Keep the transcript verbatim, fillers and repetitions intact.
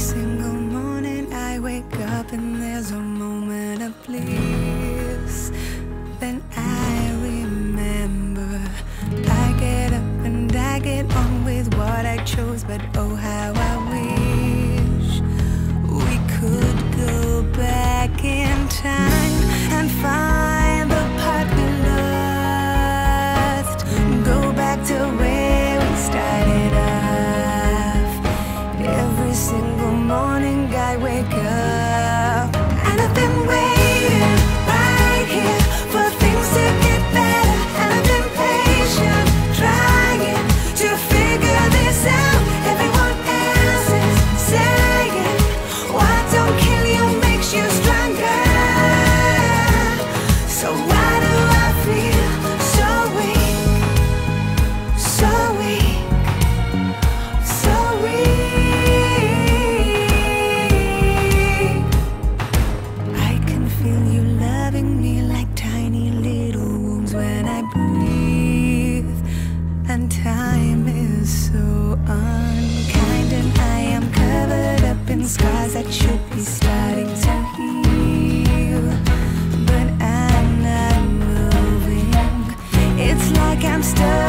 single morning I wake up and there's a moment of bliss. Then I remember I get up and I get on with what I chose. But oh, how I wish we could go back in time and find the part we lost. Go back to where we started off. Every single morning I wake up and I've been waiting right here for things to get better. And I've been patient, trying to figure this out. Everyone else is saying what don't kill you makes you stronger. So why do I feel so weak, so weak, so weak? I can feel you loving me like tiny little wounds when I breathe. And time is so unkind, and I am covered up in scars that should be starting to heal. But I'm not moving. It's like I'm stuck